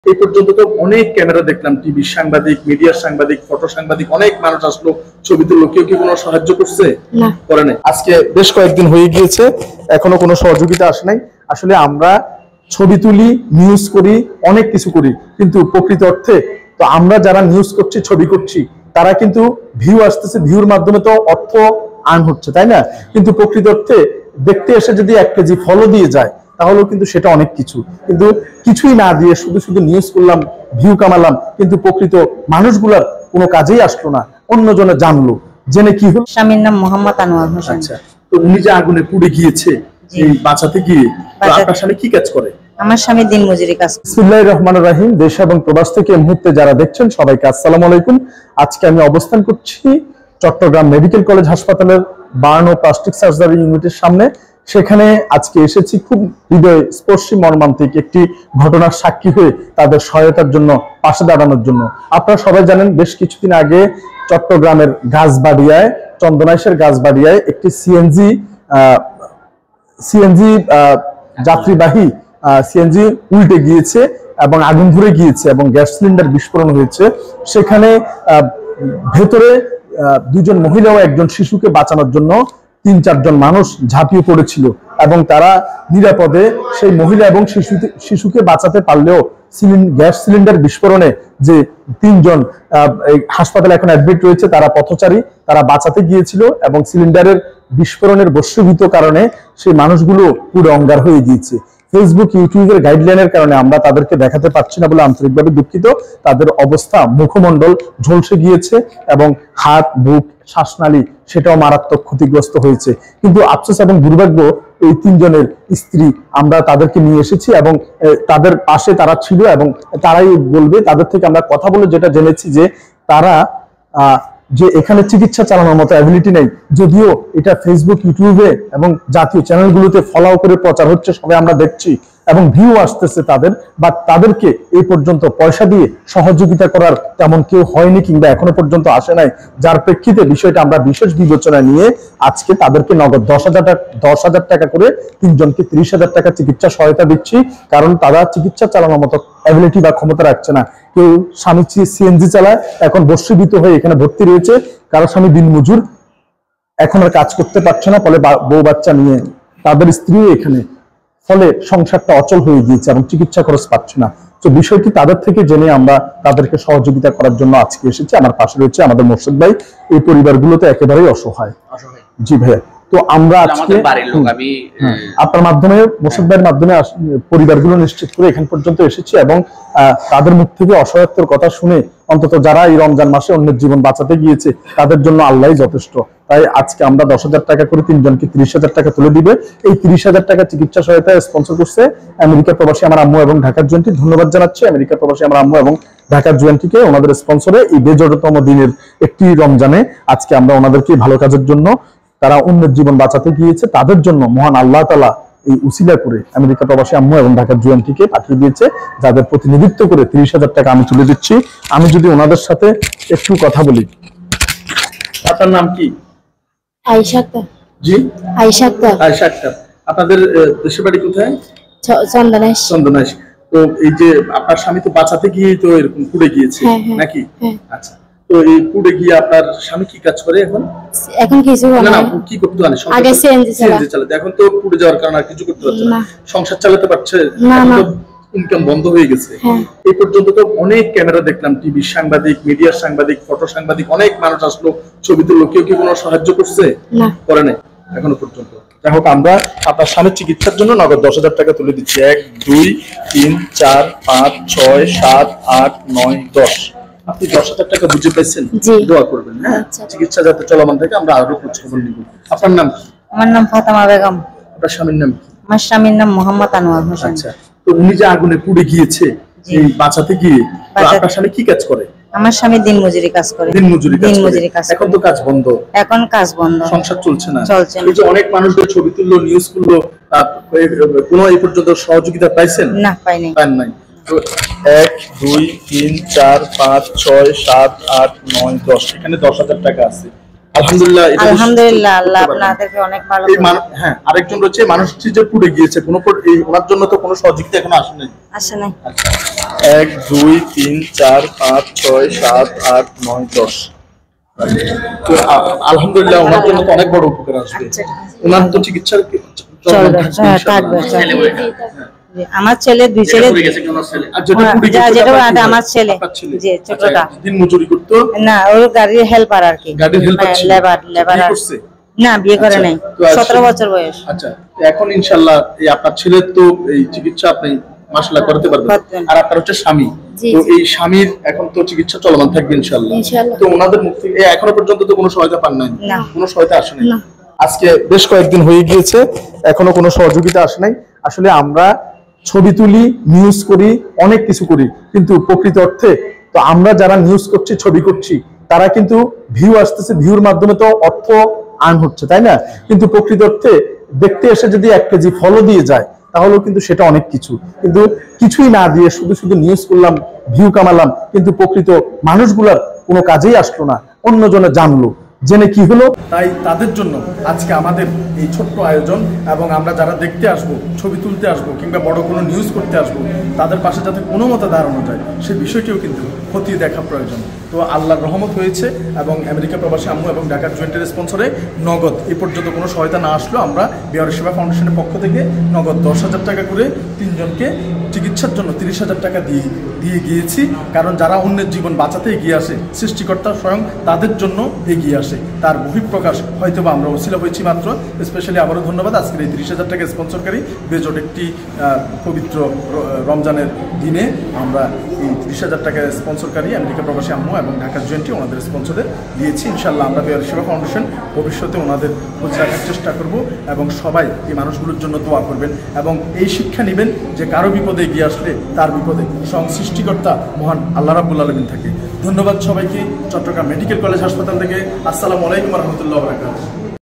এই পর্যন্ত তো অনেক ক্যামেরা দেখলাম, টিভি সাংবাদিক, মিডিয়ার সাংবাদিক, ফটো সাংবাদিক, অনেক মানুষ আসলো, ছবি তুললো। কেউ কি কোনো সাহায্য করছে? না, করে নাই। আজকে বেশ কয়েকদিন হয়ে গিয়েছে, এখনো কোনো সহযোগিতা আসে নাই। আসলে আমরা ছবি তুলি, নিউজ করি, অনেক কিছু করি, কিন্তু প্রকৃত অর্থে তো আমরা যারা নিউজ করছি, ছবি করছি, তারা কিন্তু ভিউ আসতেছে, ভিউর মাধ্যমে তো অর্থ আর্ন হচ্ছে, তাই না? কিন্তু প্রকৃত অর্থে দেখতে এসে যদি 1 কেজি ফলো দিয়ে যায়, তাহলেও কিন্তু সেটা অনেক কিছু। কিন্তু কিছুই না দিয়ে শুধু শুধু নিউজ করলাম, ভিউ কামালাম, কিন্তু প্রকৃত মানুষগুলার কোনো কাজেই আসলো না। অন্যজনে জানলো, জেনে কি হলো? স্বামীর নাম মোহাম্মদ আনোয়ার হোসেন। আচ্ছা, তো উনি যে আগুনে পুড়ে গিয়েছে এই বাঁচাতে গিয়ে, আপনার স্বামী কি কাজ করে? আমার স্বামী দিনমজুরি কাজ করে। বিসমিল্লাহির রহমানির রহিম। দেশ এবং প্রবাস থেকে এই মুহূর্তে যারা দেখছেন সবাইকে আসসালামু আলাইকুম। আজকে আমি অবস্থান করছি চট্টগ্রাম মেডিকেল কলেজ হাসপাতালের বার্ন ও প্লাস্টিক সার্জারি ইউনিটের সামনে। সেখানে আজকে এসেছি খুব হৃদয় স্পর্শী মর্মান্তিক একটি ঘটনার সাক্ষী হয়ে তাদের সহায়তার জন্য, পাশে দাঁড়ানোর জন্য। আপনারা সবাই জানেন, বেশ কিছুদিন আগে চট্টগ্রামের গাছবাড়িয়ায়, চন্দনাইশের গাছবাড়িয়ায় একটি সিএনজি যাত্রীবাহী সিএনজি উল্টে গিয়েছে এবং আগুন ধরে গিয়েছে এবং গ্যাস সিলিন্ডার বিস্ফোরণ হয়েছে। সেখানে ভেতরে 2 জন মহিলা ও 1 জন শিশুকে বাঁচানোর জন্য 3-4 জন মানুষ ঝাঁপিয়ে পড়েছিল এবং তারা নিরাপদে সেই মহিলা এবং শিশুকে বাঁচাতে পারলেও গ্যাস সিলিন্ডার বিস্ফোরণে যে 3 জন হাসপাতালে এখন অ্যাডমিট রয়েছে, তারা পথচারী, তারা বাঁচাতে গিয়েছিল এবং সিলিন্ডারের বিস্ফোরণের বস্তুভূত কারণে সেই মানুষগুলো পুরো অঙ্গার হয়ে গিয়েছে। ফেসবুক, ইউটিউবের গাইডলাইনের কারণে আমরা তাদেরকে দেখাতে পারছি না বলে আন্তরিকভাবে দুঃখিত। তাদের অবস্থা, মুখমণ্ডল ঝলসে গিয়েছে এবং হাত, বুক, শ্বাসনালী সেটাও মারাত্মক ক্ষতিগ্রস্ত হয়েছে। কিন্তু আফসোস এবং দুর্ভাগ্য, এই 3 জনের স্ত্রী, আমরা তাদেরকে নিয়ে এসেছি এবং তাদের পাশে তারা ছিল এবং তারাই বলবে। তাদের থেকে আমরা কথা বলে যেটা জেনেছি যে তারা যে এখানে চিকিৎসা চালানোর মতো অ্যাবিলিটি নেই, যদিও এটা ফেসবুক, ইউটিউবে এবং জাতীয় চ্যানেলগুলোতে ফলো করে প্রচার হচ্ছে, সবাই আমরা দেখছি এবং ভিউ আসতেছে তাদের, বা তাদেরকে এই পর্যন্ত পয়সা দিয়ে সহযোগিতা করার তেমন কেউ হয়নি কিংবা এখনো পর্যন্ত আসে নাই। যার প্রেক্ষিতে বিষয়টা আমরা বিশেষ বিবেচনায় নিয়ে আজকে তাদেরকে নগদ 10,000 টাকা করে 3 জনকে 30,000 টাকা চিকিৎসা সহায়তা দিচ্ছি। কারণ তারা চিকিৎসা চালানোর মতো অ্যাবিলিটি বা ক্ষমতা রাখছে না। কেউ স্বামী সিএনজি চালায়, এখন বস্ত্রীভূত হয়ে এখানে ভর্তি রয়েছে। কারো স্বামী দিনমজুর, এখন আর কাজ করতে পারছে না, ফলে বউ বাচ্চা নিয়ে তাদের স্ত্রীও এখানে, ফলে সংসারটা অচল হয়ে গিয়েছে এবং চিকিৎসা খরচ পাচ্ছে না। তো বিষয়টি তাদের থেকে জেনে আমরা তাদেরকে সহযোগিতা করার জন্য আজকে এসেছি। আমার পাশে রয়েছে আমাদের মোর্শেদ ভাই। এই পরিবারগুলোতে একেবারেই অসহায়। জি ভাইয়া, তো আমরা আজকে আপনার মাধ্যমে, মোর্শেদ ভাইয়ের মাধ্যমে পরিবারগুলো নিশ্চিত করে এখান পর্যন্ত এসেছি এবং তাদের মুখ থেকে অসহায়ত্বের কথা শুনে অন্তত যারা এই রমজান মাসে অন্যের জীবন বাঁচাতে গিয়েছে তাদের জন্য আল্লাহই যথেষ্ট। তাই আজকে আমরা 10,000 টাকা করে 3 জনকে 30,000 টাকা তুলে দিবে। এই 30,000 টাকা চিকিৎসা সহায়তা স্পন্সর করছে আমেরিকা প্রবাসী আমার আম্মু এবং ঢাকার জুয়েন্টি। ধন্যবাদ জানাচ্ছি আমেরিকা প্রবাসী আমার আম্মু এবং ঢাকার জুয়েন্টিকে, ওনাদের স্পন্সরে এই বেজরতম দিনের একটি রমজানে আজকে আমরা ওনাদেরকে ভালো কাজের জন্য, তারা অন্যের জীবন বাঁচাতে গিয়েছে, তাদের জন্য মহান আল্লাহ তাআলা এই উসিলা করে আমেরিকা প্রবাসী আম্মু এবং ঢাকার জুয়েন্টিকে পাঠিয়ে দিয়েছে, যাদের প্রতিনিধিত্ব করে 30,000 টাকা আমি তুলে দিচ্ছি। আমি যদি ওনাদের সাথে একটু কথা বলি। আপনার নাম কি? আয়েশা আক্তার। জি, আয়েশা আক্তার। আয়েশা আক্তার। আপনাদের দেশের বাড়ি কোথায়? চন্দনাইশ। চন্দনাইশ। তো এই যে আপনার স্বামী তো বাঁচাতে গিয়ে তো এরকম পুড়ে গিয়েছে নাকি? আচ্ছা, তো এই পুড়ে গিয়ে আপনার স্বামী কি কাজ করে এখন? এখন কিছু করে না। কি করতে জানে? আগে সিএনজি চালাতে, এখন তো পুড়ে যাওয়ার কারণে আর কিছু করতে পারছে না। সংসার চালাতে পারছে না? ইনকাম বন্ধ হয়ে গেছে। এই পর্যন্ত তো অনেক ক্যামেরা দেখলাম, টিভি সাংবাদিক, মিডিয়ার সাংবাদিক, ফটো সাংবাদিক, অনেক মানুষ আসলো, ছবি তুললো। কেউ কি কোনো সাহায্য করছে? না, করে নাই এখনো পর্যন্ত। যাই হোক, আমরা আপনার স্বামীর চিকিৎসার জন্য নগদ 10,000 টাকা তুলে দিচ্ছি। 1, 2, 3, 4, 5, 6, 7, 8, 9, 10। আপনি 10,000 টাকা বুঝে পাইছেন? দোয়া করবেন, হ্যাঁ, চিকিৎসা যাতে চলমান থাকে, আমরা আরো খোঁজ খবর নিব। আপনার নাম কি? আমার নাম ফাতেমা বেগম। আপনার স্বামীর নাম কি? আমার স্বামীর নাম মোহাম্মদ আনোয়ার হোসেন। আচ্ছা, তো উনি যে আগুনে পুড়ে গিয়েছে এই বাঁচাতে গিয়ে, আপনার স্বামী কি কাজ করে? আমার স্বামী দিনমজুরি কাজ করে। দিনমজুরি কাজ। এখন তো কাজ বন্ধ। এখন কাজ বন্ধ, সংসার চলছে না। এই যে অনেক মানুষদের ছবি তুললো, নিউজ করলো, কোনো এই পর্যন্ত সহযোগিতা পাইছেন? না, পাইনি। পান নাই। তো 1, 2, 3, 4, 5, 6, 7, 8, 9, 10, এখানে 10,000 টাকা আছে। আলহামদুলিল্লাহ এটা আলহামদুলিল্লাহ আল্লাহ করতে পারবেন। আপনাদেরকে অনেক ভালো এই করুন। হ্যাঁ, আরেকজন রয়েছে মানুষটি যে পুড়ে গিয়েছে এই ওনার জন্য তো কোনো সহযোগিতা এখনো আসে নাই। আসে নাই। 1 2 3 4 5 6 7 8 9 10। তো আলহামদুলিল্লাহ ওনার জন্য তো অনেক বড় উপকার আসবে। আচ্ছা। ওনার তো চিকিৎসা চলবে, হ্যাঁ, থাকবে। জি, আমার ছেলে, 2 ছেলে, আর যেটা পুড়ে যা গেছে যেটা ওটা এটা আমার আপনার ছেলে, ছেলে? জি, ছোটটা। আচ্ছা, দিন মজুরি করতো? না, ওর গাড়ির হেল্পার আর কি, গাড়ির হেল্পার ছিল? লেবার বিয়ে করছে? না, বিয়ে করে আচ্ছা, নাই, তো আর 17 বছর বয়স। আচ্ছা, এখন ইনশাআল্লাহ এই আপনার ছেলের তো এই চিকিৎসা আপনি মাশাআল্লাহ করতে পারবেন। করতেন। আর আপনার হচ্ছে স্বামী, জি, তো জি। এই স্বামীর এখন তো চিকিৎসা চলমান থাকবে ইনশাআল্লাহ। ইনশাআল্লাহ। তো ওনাদের মুখ থেকে এখনো পর্যন্ত তো কোনো সহায়তা পান নাই? না। কোনো সহায়তা আসে নাই? না। আজকে বেশ কয়েকদিন হয়ে গিয়েছে, এখনো কোনো সহযোগিতা আসে নাই। আসলে আমরা ছবি তুলি, নিউজ করি, অনেক কিছু করি, কিন্তু প্রকৃত অর্থে তো আমরা যারা নিউজ করছি, ছবি করছি, তারা কিন্তু ভিউ আসতেছে, ভিউর মাধ্যমে তো অর্থ আর্ন হচ্ছে, তাই না? কিন্তু প্রকৃত অর্থে দেখতে এসে যদি 1 কেজি ফলো দিয়ে যায়, তাহলেও কিন্তু সেটা অনেক কিছু। কিন্তু কিছুই না দিয়ে শুধু শুধু নিউজ করলাম, ভিউ কামালাম, কিন্তু প্রকৃত মানুষগুলার কোনো কাজেই আসলো না, অন্যজনে জানলো, জেনে কি হলো? তাই তাদের জন্য আজকে আমাদের এই ছোট্ট আয়োজন, এবং আমরা যারা দেখতে আসবো, ছবি তুলতে আসবো, কিংবা বড় কোনো নিউজ করতে আসবো, তাদের পাশে যাতে কোনো মতে দাঁড়ানো যায়, সেই বিষয়টিও কিন্তু খতিয়ে দেখা প্রয়োজন। তো আল্লাহর রহমত হয়েছে, এবং আমেরিকা প্রবাসী আম্মু এবং ঢাকার জয়েন্টের স্পন্সরে নগদ এ পর্যন্ত কোনো সহায়তা না আসলো, আমরা বিহারের সেবা ফাউন্ডেশনের পক্ষ থেকে নগদ 10,000 টাকা করে 3 জনকে চিকিৎসার জন্য 30,000 টাকা দিয়ে গিয়েছি। কারণ যারা অন্যের জীবন বাঁচাতে এগিয়ে আসে, সৃষ্টিকর্তা স্বয়ং তাদের জন্য এগিয়ে আসে, তার বহিঃপ্রকাশ হয়তো বা আমরা ওসিলা হয়েছি মাত্র। স্পেশালি আবারও ধন্যবাদ আজকের এই 30,000 টাকা স্পন্সরকারী বেজোট একটি পবিত্র রমজানের দিনে আমরা এই 30,000 টাকা স্পন্সরকারী আমেরিকা প্রবাসী আম্মু এবং ঢাকার জয়েন্টটি ওনাদের স্পন্সরে দিয়েছি। ইনশাআল্লাহ আমরা বিহারের সেবা ফাউন্ডেশন ভবিষ্যতে ওনাদের খোঁজ রাখার চেষ্টা করব, এবং সবাই এই মানুষগুলোর জন্য দোয়া করবেন, এবং এই শিক্ষা নেবেন যে কারো বিপদে এগিয়ে আসলে তার বিপদে স্বয়ং সৃষ্টিকর্তা মহান আল্লাহ রাব্বুল আলামিন থাকে। ধন্যবাদ সবাইকে। চট্টগ্রাম মেডিকেল কলেজ হাসপাতাল থেকে আসসালামু আলাইকুম ওয়া রাহমাতুল্লাহি ওয়া বারাকাতুহু।